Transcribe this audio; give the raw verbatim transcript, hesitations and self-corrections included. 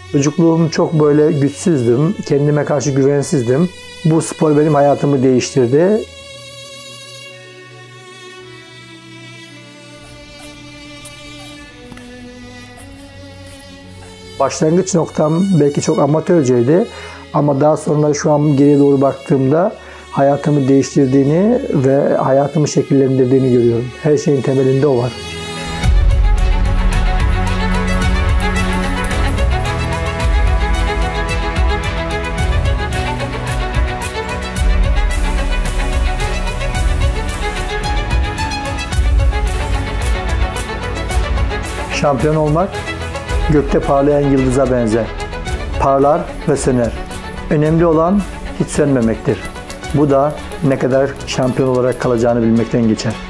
Çocukluğum çok böyle güçsüzdüm, kendime karşı güvensizdim. Bu spor benim hayatımı değiştirdi. Başlangıç noktam belki çok amatörceydi ama daha sonra şu an geriye doğru baktığımda hayatımı değiştirdiğini ve hayatımı şekillendirdiğini görüyorum. Her şeyin temelinde o var. Şampiyon olmak gökte parlayan yıldıza benzer. Parlar ve söner. Önemli olan hiç sönmemektir. Bu da ne kadar şampiyon olarak kalacağını bilmekten geçer.